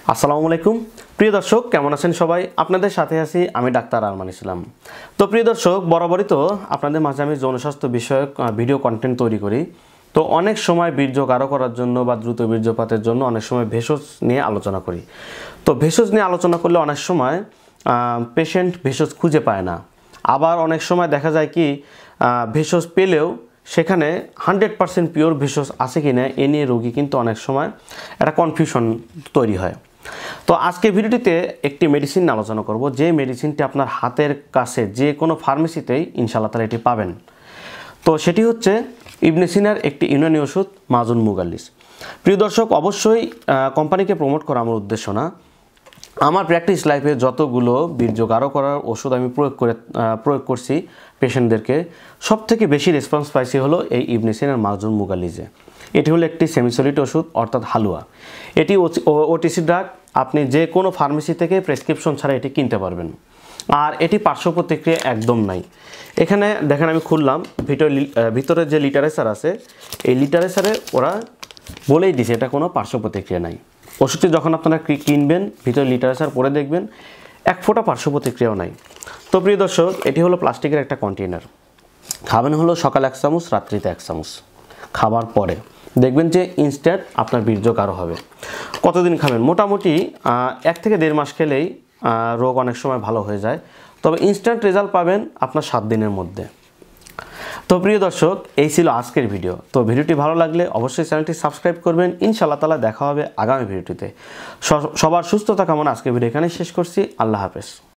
আসসালামু আলাইকুম প্রিয় দর্শক, কেমন আছেন সবাই? আপনাদের সাথে আছি আমি ডাক্তার আরমান ইসলাম। তো প্রিয় দর্শক, বরাবরই তো আপনাদের মাঝে আমি যৌনস্বাস্থ্য বিষয়ক ভিডিও কন্টেন্ট তৈরি করি। তো অনেক সময় বীর্য গাঢ় করার জন্য বা দ্রুত বীর্যপাতের জন্য অনেক সময় ভেষজ নিয়ে আলোচনা করি। তো ভেষজ নিয়ে আলোচনা করলে অনেক সময় পেশেন্ট ভেষজ খুঁজে পায় না। আবার অনেক সময় দেখা যায় কি ভেষজ পেলেও সেখানে 100% পিওর ভেষজ আছে কি না এ নিয়ে রোগী কিন্তু অনেক সময় একটা কনফিউশন তৈরি হয়। তো আজকে ভিডিওটিতে একটি মেডিসিন আলোচনা করব, যে মেডিসিনটি আপনার হাতের কাছে যে কোনো ফার্মেসিতেই ইনশাআল্লাহ তাআলা এটি পাবেন। তো সেটি হচ্ছে ইবনে সিনার একটি ইউনানি ওষুধ মাজুন মুগাল্লিস। প্রিয় দর্শক, অবশ্যই কোম্পানিকে প্রমোট করা আমার উদ্দেশ্য না। আমার প্র্যাকটিস লাইফে যতগুলো বীর্য গাঢ় করার ওষুধ আমি প্রয়োগ করছি পেশেন্টদেরকে, সবথেকে বেশি রেসপন্স পাইছি হলো এই ইবনে সিনার মাজুন মুগাল্লিসে। এটি হলো একটি সেমিসলিড ওষুধ অর্থাৎ হালুয়া। এটি ওটিসি ড্রাগ, আপনি যে কোনো ফার্মেসি থেকে প্রেসক্রিপশন ছাড়া এটি কিনতে পারবেন। আর এটি পার্শ্ব প্রতিক্রিয়া একদম নাই। এখানে দেখেন আমি খুললাম, ভিতরে যে লিটারেচার আছে এই লিটারেচারে ওরা বলেই দিছে এটা কোনো পার্শ্ব প্রতিক্রিয়া নাই। ওষুধটি যখন আপনারা কিনবেন ভিতরে লিটারেচার পরে দেখবেন এক ফোঁটা পার্শ্ব প্রতিক্রিয়াও নাই। তো প্রিয় দর্শক, এটি হলো প্লাস্টিকের একটা কন্টেইনার। খাবেন হলো সকালে 1 চামচ, রাত্রিতে 1 চামচ। খাবার পরে দেখবেন যে ইনস্ট্যান্ট আপনার বীর্য গাঢ় হবে। কতদিন খাবেন? মোটামুটি 1 থেকে 1.5 মাস খেলেই রোগ অনেক সময় ভালো হয়ে যায়। তবে ইনস্ট্যান্ট রেজাল্ট পাবেন আপনার 7 দিনের মধ্যে। তো প্রিয় দর্শক, এই ছিল আজকের ভিডিও। তো ভিডিওটি ভালো লাগলে অবশ্যই চ্যানেলটি সাবস্ক্রাইব করবেন। ইনশাআল্লাহ তাআলা দেখা হবে আগামী ভিডিওটিতে। সবার সুস্থতা কামনা আজকের ভিডিও এখানে শেষ করছি। আল্লাহ হাফেজ।